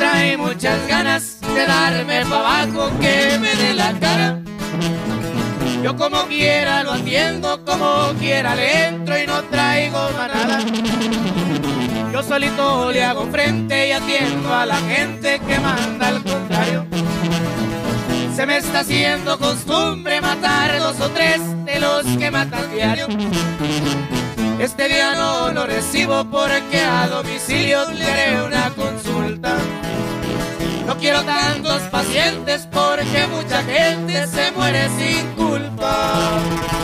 trae muchas ganas de darme pa' abajo, que me dé la cara. Yo como quiera lo atiendo, como quiera le entro y no traigo manada. Yo solito le hago frente y atiendo a la gente que manda al contrario. Se me está haciendo costumbre matar 2 o 3 de los que matan diario. Este día no lo recibo porque a domicilio le haré una consulta. No quiero tantos pacientes porque mucha gente se muere sin culpa.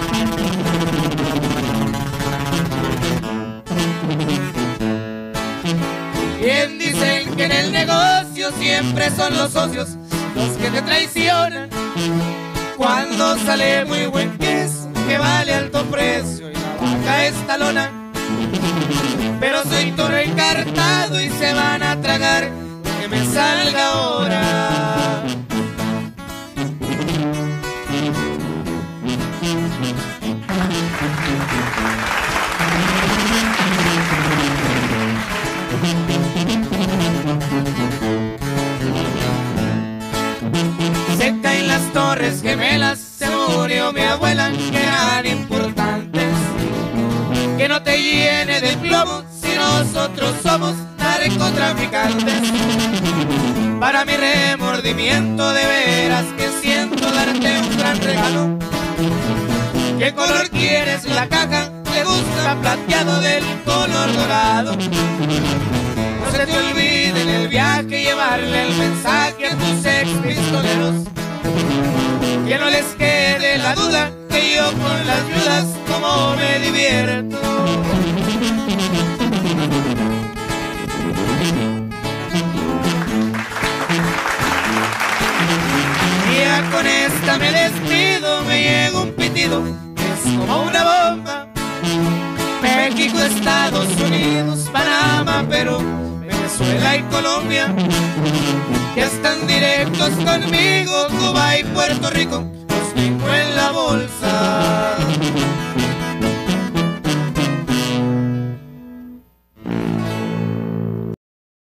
Bien dicen que en el negocio siempre son los socios los que te traicionan. Cuando sale muy buen queso que vale alto precio y la vaca es talona. Pero soy toro encartado y se van a tragar que me salga ahora. Se caen las Torres Gemelas, se murió mi abuela, que eran importantes. Que no te llene de plomo si nosotros somos narcotraficantes. Para mi remordimiento de veras que siento darte un gran regalo. ¿Qué color quieres la caja? ¿Te gusta plateado del color dorado? No se te olvide en el viaje llevarle el mensaje a tus ex pistoleros. Que no les quede la duda que yo con las viudas como me divierto. Ya con esta me despido, me llega un pitido, es como una bomba. México, Estados Unidos, Panamá, Perú, Venezuela y Colombia, que están directos conmigo. Cuba y Puerto Rico, los tengo en la bolsa.